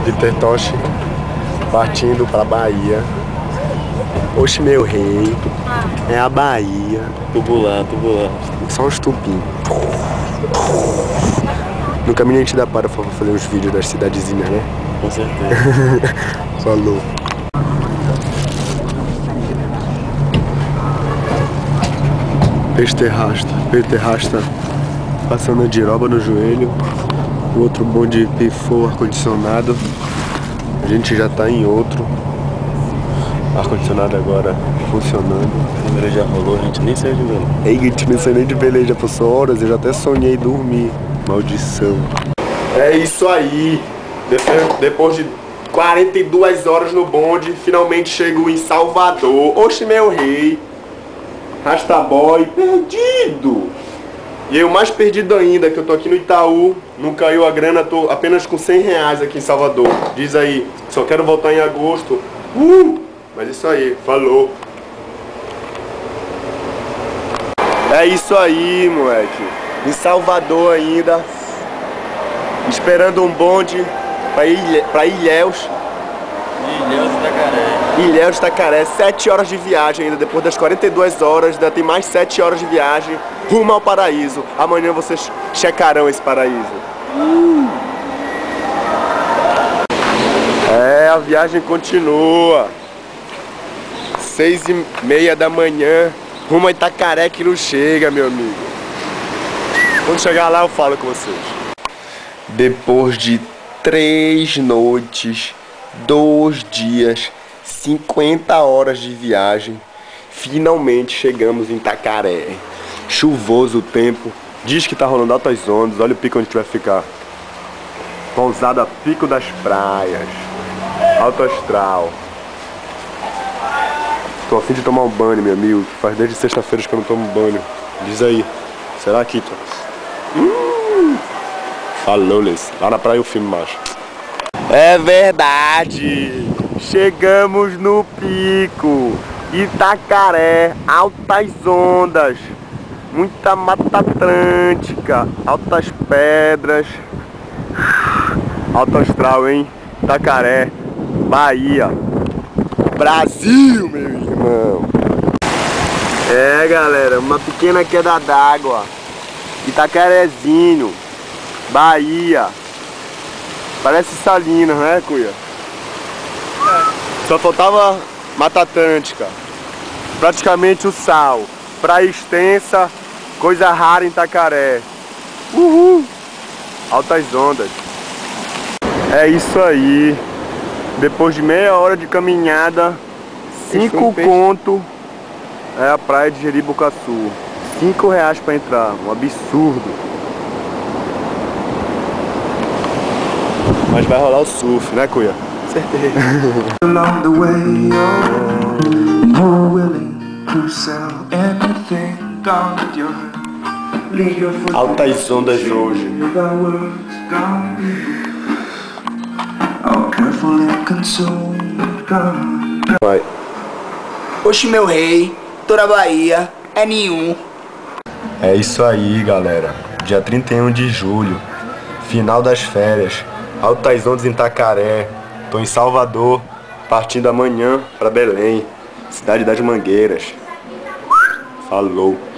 Peter Tosh partindo pra Bahia. Oxe, meu rei, é a Bahia. Tubular. Só uns tupim. No caminho a gente dá para fazer uns vídeos das cidadezinhas, né? Com certeza. Falou. Peter Rasta passando a diroba no joelho. O outro bonde pifou o ar-condicionado. A gente já tá em outro. Ar-condicionado agora funcionando. A veleja já rolou, a gente nem saiu de vela. Ei, a gente nem saiu nem de veleja, passou horas, eu já até sonhei dormir. Maldição. É isso aí. Depois de 42 horas no bonde, finalmente chego em Salvador. Oxe, meu rei. Rastaboy, perdido. E eu mais perdido ainda, que eu tô aqui no Itaú, não caiu a grana, tô apenas com 100 reais aqui em Salvador. Diz aí, só quero voltar em agosto. Mas isso aí, falou. É isso aí, moleque. Em Salvador ainda, esperando um bonde pra Ilhéus. Ilhéus Itacaré, 7 horas de viagem ainda, depois das 42 horas, ainda tem mais 7 horas de viagem, rumo ao paraíso. Amanhã vocês checarão esse paraíso. É, a viagem continua. 6h30 da manhã, rumo a Itacaré que não chega, meu amigo. Quando chegar lá eu falo com vocês. Depois de 3 noites, 2 dias, 50 horas de viagem, finalmente chegamos em Itacaré. Chuvoso o tempo, diz que tá rolando altas ondas, olha o pico onde a gente vai ficar. Pousada Pico das Praias, alto astral. Tô a fim de tomar um banho, meu amigo, faz desde sexta-feira que eu não tomo banho. Diz aí, será que falou, Les. Lá na praia eu filmo mais. É verdade! Chegamos no pico! Itacaré, altas ondas, muita mata atlântica, altas pedras, alto astral, hein? Itacaré, Bahia, Brasil, meu irmão! É, galera, uma pequena queda d'água, Itacarezinho, Bahia. Parece Salinas, né, Cuia? Só faltava Mata Atlântica. Praticamente o sal. Praia extensa, coisa rara em Itacaré. Uhul! Altas ondas. É isso aí. Depois de meia hora de caminhada, 5 conto é a praia de Jeribucaçu. 5 reais pra entrar. Um absurdo. Mas vai rolar o surf, né, Cuia? Certeza. Altas ondas hoje. Vai. Oxe, meu rei, toda Bahia é nenhum. É isso aí, galera. Dia 31 de julho, final das férias. Altas ondas em Itacaré. Tô em Salvador, partindo amanhã pra Belém, cidade das Mangueiras. Falou.